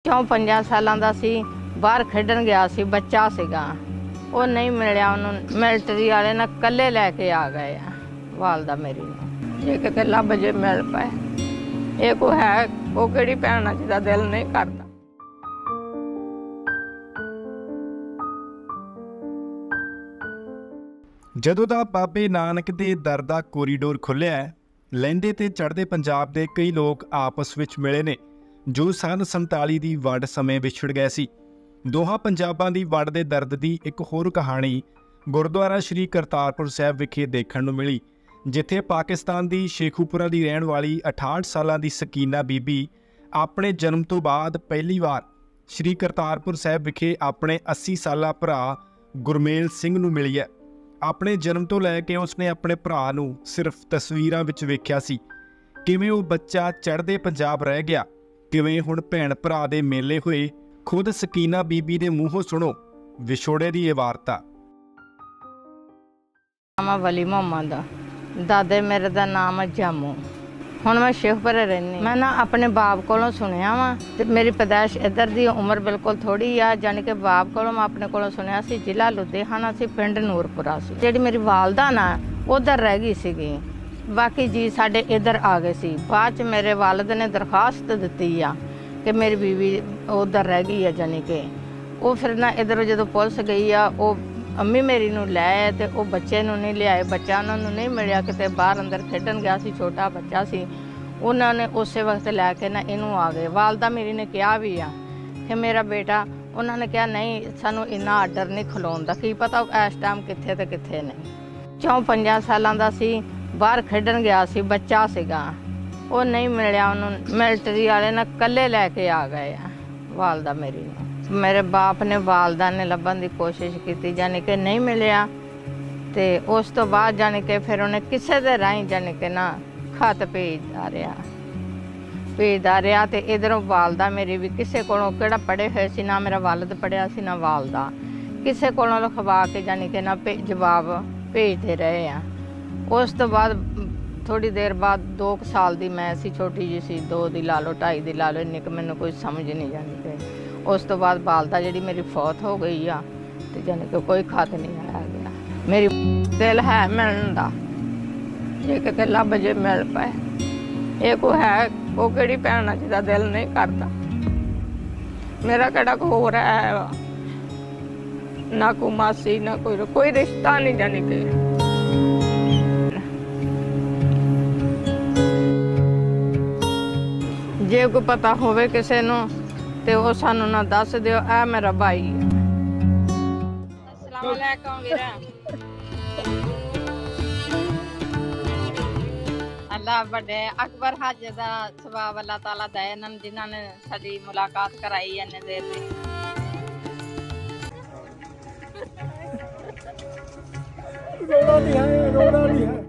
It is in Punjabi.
4-5 ਸਾਲਾਂ ਦਾ ਸੀ, ਬਾਹਰ ਖੇਡਣ ਗਿਆ ਸੀ, ਬੱਚਾ ਸੀਗਾ, ਉਹ ਨਹੀਂ ਮਿਲਿਆ ਉਹਨੂੰ। ਮਿਲਟਰੀ ਵਾਲੇ ਨਾ ਕੱਲੇ ਲੈ ਕੇ ਆ ਗਏ ਆ ਵਾਲਦਾ ਮੇਰੀ ਨੂੰ। ਜੇ ਕਿਤੇ ਲੱਭ ਜੇ ਮਿਲ ਪਏ, ਇਹ ਕੋ ਹੈ ਉਹ ਕਿਹੜੀ ਭੈਣ ਆ ਜਿਹਦਾ ਦਿਲ ਨਹੀਂ ਕਰਦਾ। ਜਦੋਂ ਦਾ ਬਾਬੇ ਨਾਨਕ ਦੇ ਦਰ ਦਾ ਕੋਰੀਡੋਰ ਖੁੱਲ੍ਹਿਆ, ਲਹਿੰਦੇ ਤੇ ਚੜ੍ਹਦੇ ਪੰਜਾਬ ਦੇ ਕਈ ਲੋਕ ਆਪਸ ਵਿੱਚ ਮਿਲੇ ਨੇ ਜੋ ਸੰਨ 47 ਦੀ ਵੰਡ ਸਮੇਂ ਵਿਛੜ ਗਏ ਸੀ। ਦੋਹਾਂ ਪੰਜਾਬਾਂ ਦੀ ਵੰਡ ਦੇ ਦਰਦ ਦੀ ਇੱਕ ਹੋਰ ਕਹਾਣੀ ਗੁਰਦੁਆਰਾ ਸ਼੍ਰੀ ਕਰਤਾਰਪੁਰ ਸਾਹਿਬ ਵਿਖੇ ਦੇਖਣ ਨੂੰ ਮਿਲੀ, ਜਿੱਥੇ ਪਾਕਿਸਤਾਨ ਦੀ ਸ਼ੇਖੂਪੁਰਾ ਦੀ ਰਹਿਣ ਵਾਲੀ 68 ਸਾਲਾਂ ਦੀ ਸਕੀਨਾ ਬੀਬੀ ਆਪਣੇ ਜਨਮ ਤੋਂ ਬਾਅਦ ਪਹਿਲੀ ਵਾਰ ਸ਼੍ਰੀ ਕਰਤਾਰਪੁਰ ਸਾਹਿਬ ਵਿਖੇ ਆਪਣੇ 80 ਸਾਲਾ ਭਰਾ ਗੁਰਮੇਲ ਸਿੰਘ ਨੂੰ ਮਿਲੀ ਹੈ। ਆਪਣੇ ਜਨਮ ਤੋਂ ਲੈ ਕੇ ਉਸਨੇ ਆਪਣੇ ਭਰਾ ਨੂੰ ਸਿਰਫ ਤਸਵੀਰਾਂ ਵਿੱਚ ਵੇਖਿਆ ਸੀ। ਕਿਵੇਂ ਉਹ ਬੱਚਾ ਚੜ੍ਹਦੇ ਪੰਜਾਬ ਰਹਿ ਗਿਆ, ਕਿਵੇਂ ਹੁਣ ਭੈਣ ਭਰਾ ਦੇ ਮੇਲੇ ਹੋਏ। ਖੁਦ ਸਕੀਨਾ ਬੀਬੀ ਦੇ ਮੂੰਹੋਂ ਸੁਣੋ ਵਿਛੋੜੇ ਦੀ ਇਹ ਵਾਰਤਾ। ਨਾਮ ਵਲੀ ਮੁਹੰਮਦ, ਦਾਦੇ ਮੇਰੇ ਦਾ ਨਾਮ ਜਾਮੂ। ਹੁਣ ਮੈਂ ਸ਼ੇਖਪੁਰੇ ਰਹਿੰਦੀ। ਮੈਂ ਨਾ ਆਪਣੇ ਬਾਪ ਕੋਲੋਂ ਸੁਣਿਆ ਵਾ, ਤੇ ਮੇਰੀ ਪੈਦਾਇਸ਼ ਇੱਧਰ ਦੀ, ਉਮਰ ਬਿਲਕੁਲ ਥੋੜੀ ਆ, ਜਾਣੀ ਕਿ ਬਾਪ ਕੋਲੋਂ ਮੈਂ ਆਪਣੇ ਕੋਲੋਂ ਸੁਣਿਆ ਸੀ ਜ਼ਿਲ੍ਹਾ ਲੁਧਿਆਣਾ ਸੀ, ਪਿੰਡ ਨੂਰਪੁਰਾ ਸੀ। ਜਿਹੜੀ ਮੇਰੀ ਵਾਲਦਾ ਨਾ ਉਧਰ ਰਹਿ ਗਈ ਸੀਗੀ, ਬਾਕੀ ਜੀ ਸਾਡੇ ਇੱਧਰ ਆ ਗਏ ਸੀ। ਬਾਅਦ ਚ ਮੇਰੇ ਵਾਲਦ ਨੇ ਦਰਖਾਸਤ ਦਿੱਤੀ ਆ ਕਿ ਮੇਰੀ ਬੀਵੀ ਉਧਰ ਰਹਿ ਗਈ ਆ, ਜਾਣੀ ਕਿ ਉਹ ਫਿਰ ਨਾ ਇੱਧਰੋਂ ਜਦੋਂ ਪੁਲਿਸ ਗਈ ਆ, ਉਹ ਅੰਮੀ ਮੇਰੀ ਨੂੰ ਲੈ ਤੇ ਉਹ ਬੱਚੇ ਨੂੰ ਨਹੀਂ ਲਿਆਏ। ਬੱਚਾ ਉਹਨਾਂ ਨੂੰ ਨਹੀਂ ਮਿਲਿਆ, ਕਿਤੇ ਬਾਹਰ ਅੰਦਰ ਖੇਡਣ ਗਿਆ ਸੀ, ਛੋਟਾ ਬੱਚਾ ਸੀ। ਉਹਨਾਂ ਨੇ ਉਸੇ ਵਕਤ ਲੈ ਕੇ ਨਾ ਇਹਨੂੰ ਆ ਗਏ। ਵਾਲਦਾ ਮੇਰੀ ਨੇ ਕਿਹਾ ਵੀ ਆ ਕਿ ਮੇਰਾ ਬੇਟਾ, ਉਹਨਾਂ ਨੇ ਕਿਹਾ ਨਹੀਂ ਸਾਨੂੰ ਇੰਨਾ ਆਰਡਰ ਨਹੀਂ ਖਲੋਣ ਦਾ, ਕੀ ਪਤਾ ਇਸ ਟਾਈਮ ਕਿੱਥੇ ਤੇ ਕਿੱਥੇ ਨਹੀਂ। 4-5 ਸਾਲਾਂ ਦਾ ਸੀ, ਬਾਹਰ ਖੇਡਣ ਗਿਆ ਸੀ, ਬੱਚਾ ਸੀਗਾ, ਉਹ ਨਹੀਂ ਮਿਲਿਆ ਉਹਨੂੰ। ਮਿਲਟਰੀ ਵਾਲੇ ਨਾ ਕੱਲੇ ਲੈ ਕੇ ਆ ਗਏ ਆ ਵਾਲਦਾ ਮੇਰੀ ਨੂੰ। ਮੇਰੇ ਬਾਪ ਨੇ ਵਾਲਦਾ ਨੇ ਲੱਭਣ ਦੀ ਕੋਸ਼ਿਸ਼ ਕੀਤੀ, ਜਾਣੀ ਕਿ ਨਹੀਂ ਮਿਲਿਆ। ਤੇ ਉਸ ਤੋਂ ਬਾਅਦ ਜਾਣੀ ਕਿ ਫਿਰ ਉਹਨੇ ਕਿਸੇ ਦੇ ਰਾਹੀਂ ਜਾਣੀ ਕਿ ਨਾ ਖਤ ਭੇਜਦਾ ਰਿਹਾ ਤੇ ਇਧਰੋਂ ਵਾਲਦਾ ਮੇਰੀ ਵੀ ਕਿਸੇ ਕੋਲੋਂ, ਕਿਹੜਾ ਪੜ੍ਹੇ ਹੋਏ ਸੀ, ਨਾ ਮੇਰਾ ਵਾਲਦ ਪੜ੍ਹਿਆ ਸੀ ਨਾ ਵਾਲਦਾ, ਕਿਸੇ ਕੋਲੋਂ ਲਿਖਵਾ ਕੇ ਜਾਣੀ ਕਿ ਨਾ ਜਵਾਬ ਭੇਜਦੇ ਰਹੇ ਆ। ਉਸ ਤੋਂ ਬਾਅਦ ਥੋੜੀ ਦੇਰ ਬਾਅਦ 2 ਸਾਲ ਦੀ ਮੈਂ ਸੀ, ਛੋਟੀ ਜਿਹੀ ਸੀ, 2 ਦੀ ਲਾ ਲਓ 2.5 ਦੀ ਲਾ ਲਓ, ਇੰਨੀ ਕੁ ਮੈਨੂੰ ਕੋਈ ਸਮਝ ਨਹੀਂ ਜਾਂਦੀ। ਉਸ ਤੋਂ ਬਾਅਦ ਵਾਲਦਾ ਜਿਹੜੀ ਮੇਰੀ ਫੌਤ ਹੋ ਗਈ ਆ, ਤੇ ਜਾਣੀ ਕਿ ਕੋਈ ਖਤ ਨਹੀਂ ਆਇਆ ਗਿਆ। ਮੇਰੀ ਦਿਲ ਹੈ ਮਿਲਣ ਦਾ, ਜੇ ਕਿਤੇ ਲੱਭ ਜੇ ਮਿਲ ਪਏ, ਇਹ ਕੋ ਹੈ ਉਹ ਕਿਹੜੀ ਭੈਣ ਆ ਜਿਹਦਾ ਦਿਲ ਨਹੀਂ ਕਰਦਾ। ਮੇਰਾ ਕਿਹੜਾ ਕੋ ਹੋਰ ਹੈ ਵਾ, ਨਾ ਕੋਈ ਮਾਸੀ ਨਾ ਕੋਈ ਰਿਸ਼ਤਾ ਨਹੀਂ, ਜਾਣੀ ਕਿ ਜੇ ਕੋਈ ਪਤਾ ਹੋਵੇ ਕਿਸੇ ਨੂੰ ਤੇ ਉਹ ਸਾਨੂੰ ਨਾ ਦੱਸ ਦਿਓ। ਇਹ ਮੇਰਾ ਭਾਈ ਹੈ। अस्सलाम वालेकुम ਵੀਰਾ। ਅੱਲਾ ਵੱਡੇ ਅਕਬਰ ਹੱਜ ਦਾ ਸਵਾਬ ਅੱਲਾ ਤਾਲਾ ਦੇ ਇਹਨਾਂ ਜਿਨ੍ਹਾਂ ਨੇ ਸਾਡੀ ਮੁਲਾਕਾਤ ਕਰਾਈ ਇਹਨੇ ਦੇਰ ਦੀ। रोना नहीं है, रोना नहीं है।